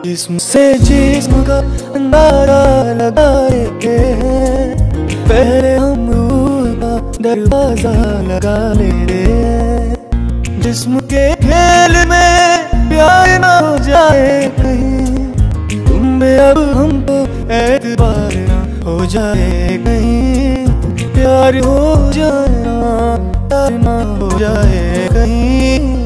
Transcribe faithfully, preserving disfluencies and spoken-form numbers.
जिस्म से जिस्म का अंदाजा लगाए हैं, पहले हम रूह का दरवाजा लगा लेते हैं। जिस्म के खेल में प्यार ना हो जाए कहीं, तुम में अब हमको एतबार ना हो जाए कहीं, प्यार हो जाए ना प्यार ना हो जाए कहीं।